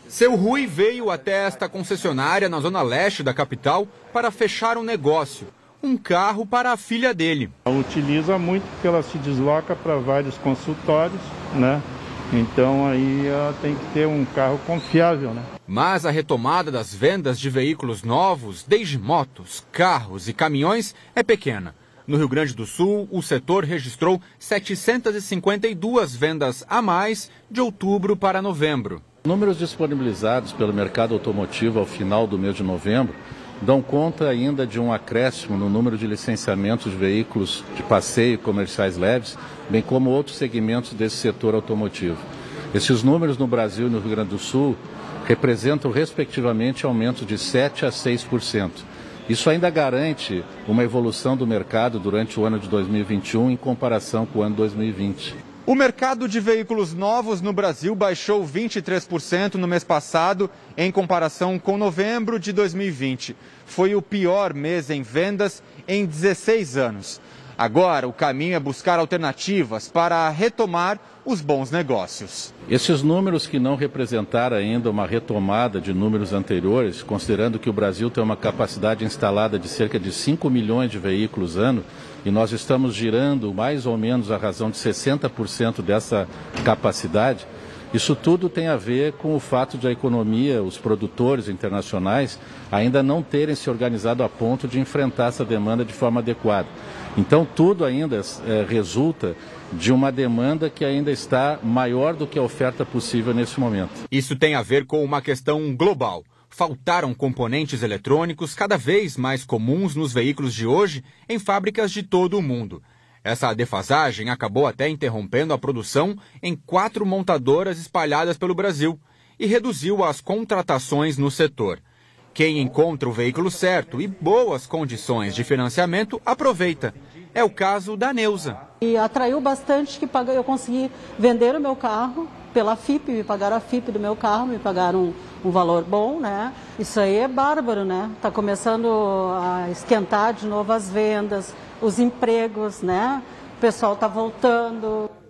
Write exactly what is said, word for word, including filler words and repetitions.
Seu Rui veio até esta concessionária na zona leste da capital para fechar um negócio, um carro para a filha dele. Ela utiliza muito porque ela se desloca para vários consultórios, né? Então aí ela tem que ter um carro confiável, né? Mas a retomada das vendas de veículos novos, desde motos, carros e caminhões, é pequena. No Rio Grande do Sul, o setor registrou setecentas e cinquenta e duas vendas a mais de outubro para novembro. Números disponibilizados pelo mercado automotivo ao final do mês de novembro dão conta ainda de um acréscimo no número de licenciamentos de veículos de passeio e comerciais leves, bem como outros segmentos desse setor automotivo. Esses números no Brasil e no Rio Grande do Sul representam, respectivamente, aumentos de sete a seis por cento. Isso ainda garante uma evolução do mercado durante o ano de dois mil e vinte e um em comparação com o ano de dois mil e vinte. O mercado de veículos novos no Brasil baixou vinte e três por cento no mês passado, em comparação com novembro de dois mil e vinte. Foi o pior mês em vendas em dezesseis anos. Agora, o caminho é buscar alternativas para retomar os bons negócios. Esses números que não representaram ainda uma retomada de números anteriores, considerando que o Brasil tem uma capacidade instalada de cerca de cinco milhões de veículos ano, e nós estamos girando mais ou menos a razão de sessenta por cento dessa capacidade, isso tudo tem a ver com o fato de a economia, os produtores internacionais, ainda não terem se organizado a ponto de enfrentar essa demanda de forma adequada. Então, tudo ainda é, resulta de uma demanda que ainda está maior do que a oferta possível nesse momento. Isso tem a ver com uma questão global. Faltaram componentes eletrônicos cada vez mais comuns nos veículos de hoje em fábricas de todo o mundo. Essa defasagem acabou até interrompendo a produção em quatro montadoras espalhadas pelo Brasil e reduziu as contratações no setor. Quem encontra o veículo certo e boas condições de financiamento, aproveita. É o caso da Neuza. E atraiu bastante que eu consegui vender o meu carro pela F I P, me pagaram a F I P do meu carro, me pagaram um, um valor bom, né? Isso aí é bárbaro, né? Está começando a esquentar de novo as vendas, os empregos, né? O pessoal está voltando.